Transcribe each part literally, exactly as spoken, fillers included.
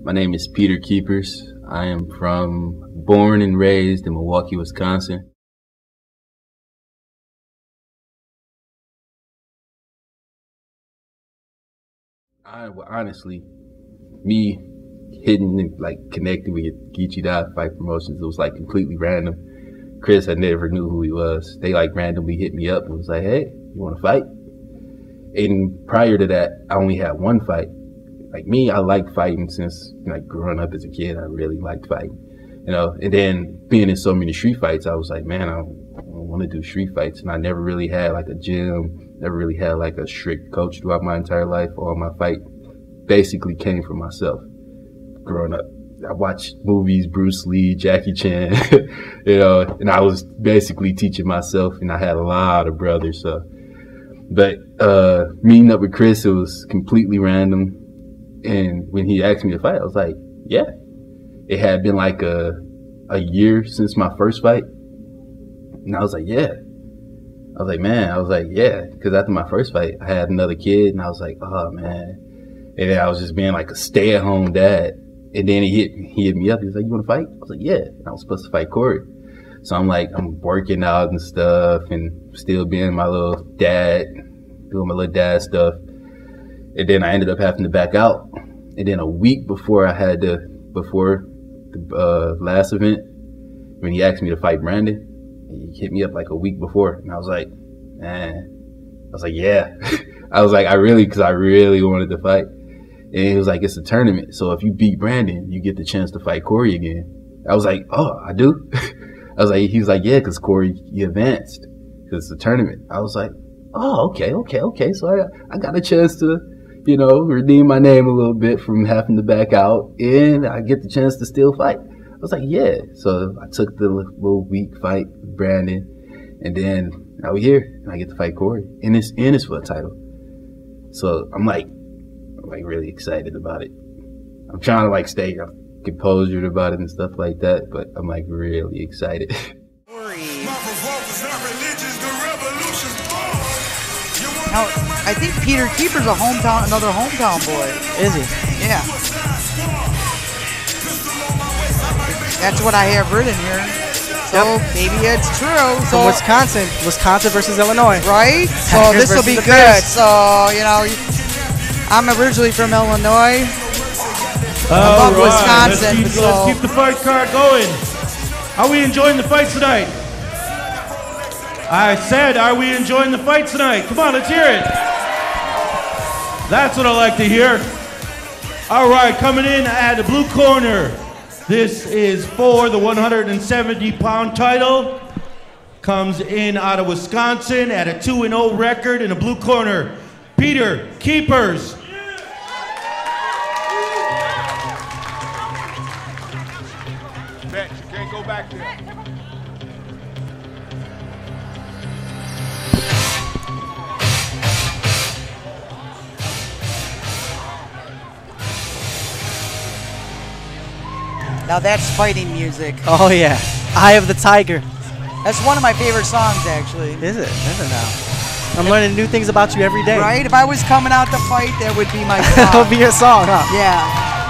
My name is Peter Keepers. I am from, born and raised in Milwaukee, Wisconsin. I well, honestly, me hitting and like connecting with Ichimichael Fight Promotions, it was like completely random. Chris, I never knew who he was. They like randomly hit me up and was like, "Hey, you want to fight?" And prior to that, I only had one fight. Like me, I liked fighting since like growing up as a kid. I really liked fighting, you know. And then being in so many street fights, I was like, man, I don't, I don't want to do street fights. And I never really had like a gym, never really had like a strict coach throughout my entire life. All my fight basically came from myself growing up. I watched movies, Bruce Lee, Jackie Chan, you know, and I was basically teaching myself, and I had a lot of brothers. So, but uh, meeting up with Chris, it was completely random. And when he asked me to fight, I was like, yeah. It had been like a, a year since my first fight. And I was like, yeah. I was like, man, I was like, yeah. Because after my first fight, I had another kid, and I was like, oh, man. And then I was just being like a stay-at-home dad. And then he hit, he hit me up. He was like, you want to fight? I was like, yeah. And I was supposed to fight Cory. So I'm like, I'm working out and stuff and still being my little dad, doing my little dad stuff. And then I ended up having to back out. And then a week before I had to, before the uh, last event, when he asked me to fight Brandon, he hit me up like a week before. And I was like, man, I was like, yeah. I was like, I really, because I really wanted to fight. And he was like, it's a tournament. So if you beat Brandon, you get the chance to fight Cory again. I was like, oh, I do? I was like, he was like, yeah, because Cory, he advanced. Because it's a tournament. I was like, oh, okay, okay, okay. So I, I got a chance to, you know, redeem my name a little bit from having to back out, and I get the chance to still fight. I was like, yeah. So I took the little week fight with Brandon, and then now we're here, and I get to fight Cory, and it's and it's for a title. So I'm like, I'm like really excited about it. I'm trying to like stay composed about it and stuff like that, but I'm like really excited. Now, I think Peter Keeper's a hometown, another hometown boy. Is he? Yeah. That's what I have written here. So yep. Maybe it's true. From so, Wisconsin. Wisconsin versus Illinois. Right? So this will be good. So, you know, I'm originally from Illinois. I love right. Wisconsin. Let's keep, so. let's keep the fight card going. Are we enjoying the fight tonight? I said, are we enjoying the fight tonight? Come on, let's hear it. That's what I like to hear. All right, coming in at the blue corner. This is for the one hundred seventy pound title. Comes in out of Wisconsin at a two and oh record in the blue corner. Peter Keepers. Bet you can't go back there. Now that's fighting music. Oh yeah, Eye of the Tiger. That's one of my favorite songs, actually. Is it? Is it now? I'm learning new things about you every day. Right? If I was coming out to fight, that would be my song. That would be your song, huh? Yeah.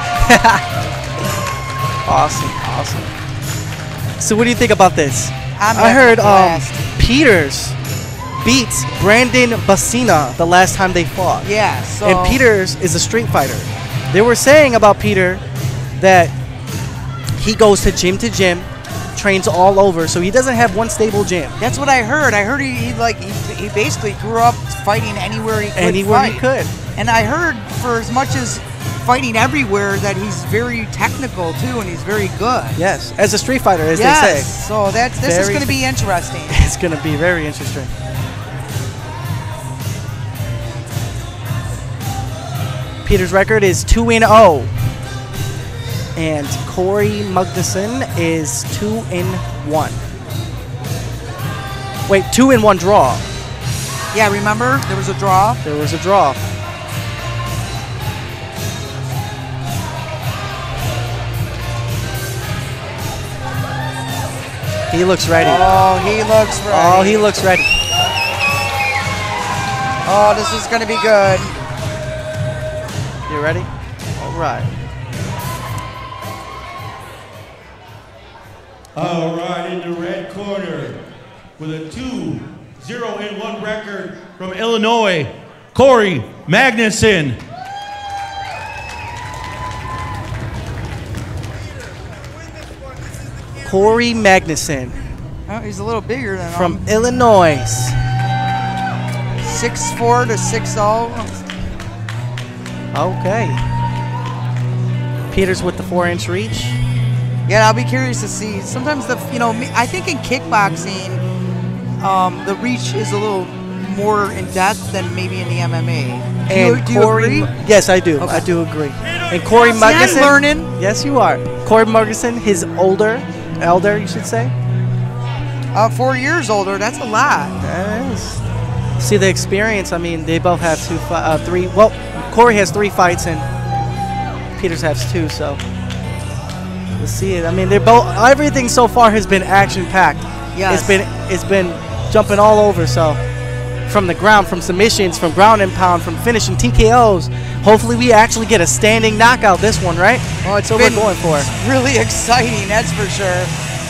Awesome, awesome. So what do you think about this? I'm I heard um, Peters beat Brandon Bassina the last time they fought. Yeah. So and Peters is a street fighter. They were saying about Peter that he goes to gym to gym, trains all over, so he doesn't have one stable gym. That's what I heard. I heard he, he like he, he basically grew up fighting anywhere he could. Anywhere fight. he could. And I heard for as much as fighting everywhere that he's very technical too, and he's very good. Yes, as a street fighter, as yes. they say. So that's this very is going to be interesting. It's going to be very interesting. Peter's record is two and oh. And Cory Magnuson is two and one. Wait, two and one draw. Yeah, remember there was a draw. There was a draw. He looks ready. Oh, he looks ready. Oh, he looks ready. Oh, this is going to be good. You ready? All right. All right, in the red corner, with a two zero and one record from Illinois, Cory Magnuson. Cory Magnuson. Oh, he's a little bigger than From him. Illinois. six four to six oh. Okay. Peters with the four-inch reach. Yeah, I'll be curious to see. Sometimes the, you know, me- I think in kickboxing, um, the reach is a little more in depth than maybe in the M M A. Do And you, do you Cory, agree? yes, I do. Okay. I do agree. And Cory See, I'm Magnuson. learning. Yes, you are. Cory Magnuson, his older, elder, you should say. Uh, four years older. That's a lot. That is. See the experience. I mean, they both have two, fi- uh, three. Well, Cory has three fights and Peters has two. So we'll see it. I mean, they're both. Everything so far has been action packed. Yes. It's been it's been jumping all over. So from the ground, from submissions, from ground and pound, from finishing T K Os. Hopefully, we actually get a standing knockout this one, right? Oh, it's what been we're going for. really exciting. That's for sure.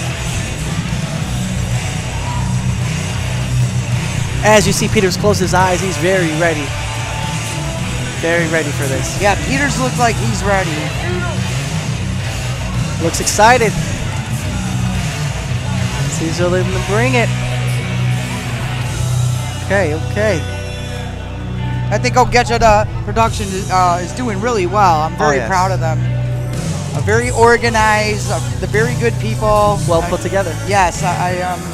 As you see Peters close his eyes, he's very ready. Very ready for this. Yeah, Peters looks like he's ready. Looks excited. Seems they're letting him bring it. Okay, okay. I think Ogecha the production uh, is doing really well. I'm very Oh, yes. proud of them. Uh, very organized. Uh, they're very good people. Well I- put together. Yes, I, I um.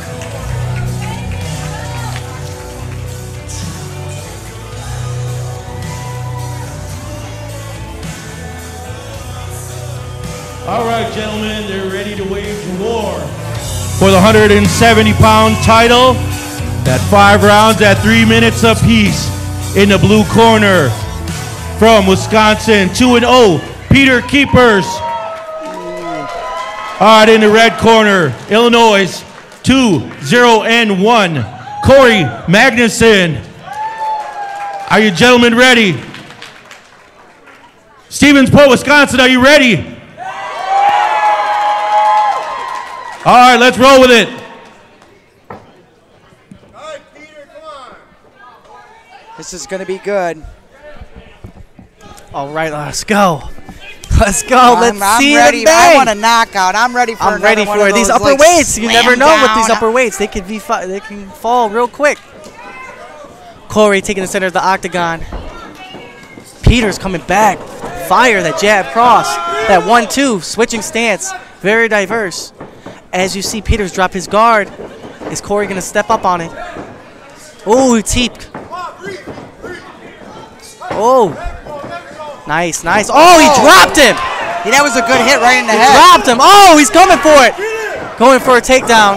All right, gentlemen, they're ready to wage war for the one hundred seventy pound title. At five rounds at three minutes apiece. In the blue corner, from Wisconsin, two and oh, Peter Keepers. All right, in the red corner, Illinois, two zero and one, Cory Magnuson. Are you gentlemen ready? Stevensport, Wisconsin, are you ready? All right, let's roll with it. This is going to be good. All right, let's go. Let's go. Let's I'm, I'm see ready. the bang. I want a knockout. I'm ready for I'm another ready one for of it. These those, upper like, weights. You never slam know with these down. upper weights. They could be fi- they can fall real quick. Cory taking the center of the octagon. Peters coming back. Fire that jab cross. That one two switching stance. Very diverse. As you see Peters drop his guard. Is Cory going to step up on it? Oh, he teeped. Oh. Nice, nice. Oh, he dropped him. Yeah, that was a good hit right in the He head. dropped him. Oh, he's coming for it. Going for a takedown.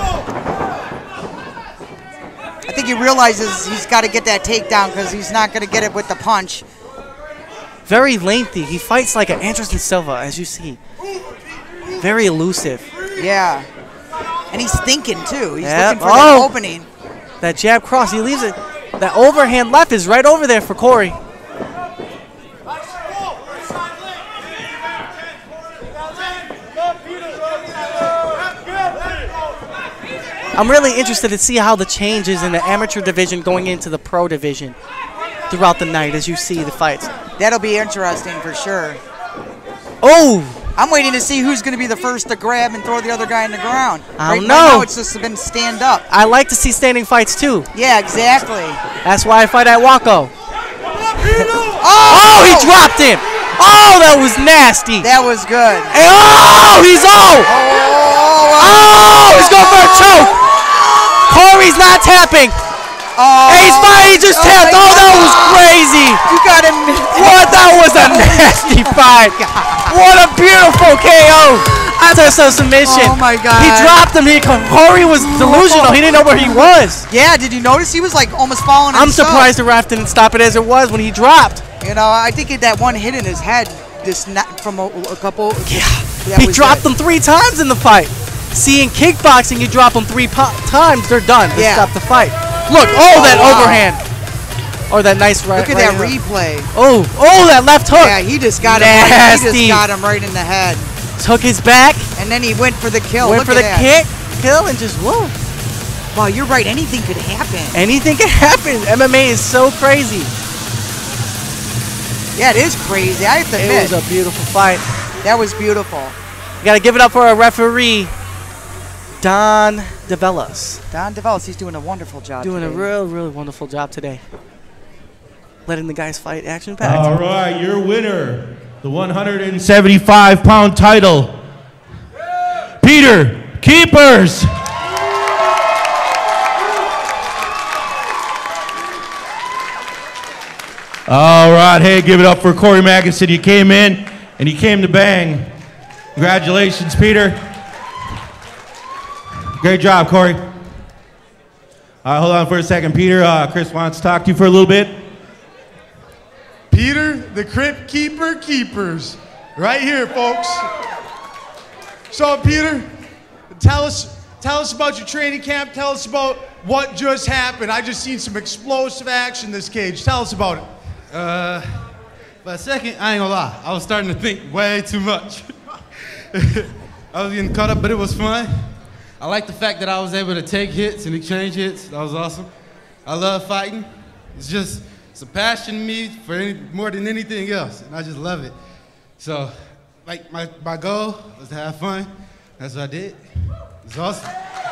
I think he realizes he's got to get that takedown because he's not going to get it with the punch. Very lengthy. He fights like an Anderson Silva, as you see. Very elusive. Yeah. And he's thinking, too. He's Yep. looking for Oh. the opening. That jab cross, he leaves it. That overhand left is right over there for Cory. I'm really interested to see how the changes in the amateur division going into the pro division throughout the night as you see the fights. That'll be interesting for sure. Oh! I'm waiting to see who's going to be the first to grab and throw the other guy in the ground. I right, don't right know. now it's just been stand up. I like to see standing fights too. Yeah, exactly. That's why I fight at Waco. Oh! Oh, he dropped him! Oh, that was nasty! That was good. And oh, he's oh! Oh! Oh, he's going for a choke! Cory's not tapping! Oh! Hey, he's fine, he just Oh tapped! my Oh, that God. was crazy! You got him. What? That was a nasty fight! What a beautiful K O! After some submission. Oh my God. He dropped him. He Cory was delusional. He didn't know where he was. Yeah, did you notice he was like almost falling I'm himself. surprised the ref didn't stop it as it was when he dropped. You know, I think it, that one hit in his head just not from a, a couple. Yeah. that He was dropped it. them three times in the fight. See, in kickboxing, you drop them three po- times, they're done. They Yeah. stop the fight. Look, oh, that wow. overhand. Or that nice right. Look at right that hook. replay. Oh, oh, that left hook. Yeah, he just got him. Right, he Nasty. just got him right in the head. Took his back. And And then he went for the kill. Went Look for the at kick, kill, and just whoa. Wow, you're right. Anything could happen. Anything can happen. M M A is so crazy. Yeah, it is crazy. I have to admit. It was a beautiful fight. That was beautiful. We got to give it up for our referee, Don DeVellis. Don DeVellis, he's doing a wonderful job Doing today. a real, really wonderful job today. Letting the guys fight action-packed. All right, your winner, the one hundred seventy-five pound title, Peter Keepers. All right, hey, give it up for Cory Magnuson. He came in and he came to bang. Congratulations, Peter. Great job, Cory. All right, hold on for a second, Peter. Uh, Chris wants to talk to you for a little bit. Peter, the Crypt Keeper Keepers. Right here, folks. So, Peter, tell us, tell us about your training camp. Tell us about what just happened. I just seen some explosive action in this cage. Tell us about it. Uh, for a second, I ain't gonna lie. I was starting to think way too much. I was getting caught up, but it was fun. I like the fact that I was able to take hits and exchange hits. That was awesome. I love fighting. It's just, it's a passion to me for any, more than anything else, and I just love it. So, like, my, my goal was to have fun. That's what I did. It's awesome.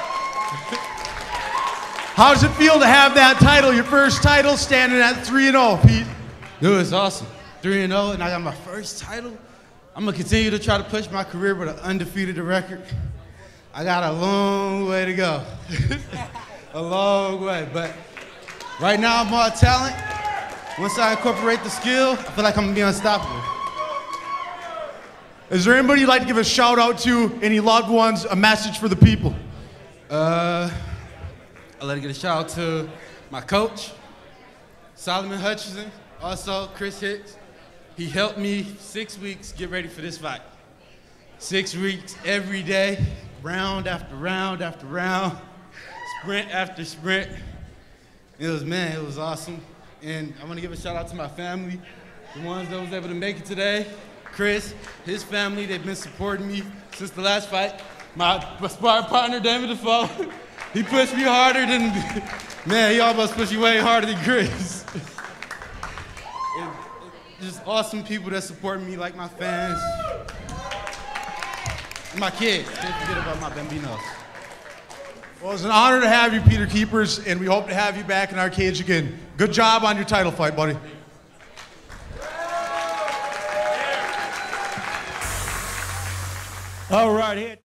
How does it feel to have that title, your first title, standing at three and oh, Pete? Dude, it's awesome. three and oh, and I got my first title. I'm gonna continue to try to push my career with an undefeated record. I got a long way to go. A long way, but right now I'm all talent. Once I incorporate the skill, I feel like I'm gonna be unstoppable. Is there anybody you'd like to give a shout out to, any loved ones, a message for the people? Uh, I'd like to give a shout out to my coach, Solomon Hutchinson, also Chris Hicks. He helped me six weeks get ready for this fight. Six weeks every day, round after round after round, sprint after sprint. It was, man, it was awesome. And I want to give a shout out to my family, the ones that was able to make it today. Chris, his family, they've been supporting me since the last fight. My, my sparring partner, David Defoe, he pushed me harder than, man, he almost pushed me way harder than Chris. And just awesome people that support me, like my fans. And my kids, can't forget about my bambinos. Well, it's an honor to have you, Peter Keepers, and we hope to have you back in our cage again. Good job on your title fight, buddy. All right, here.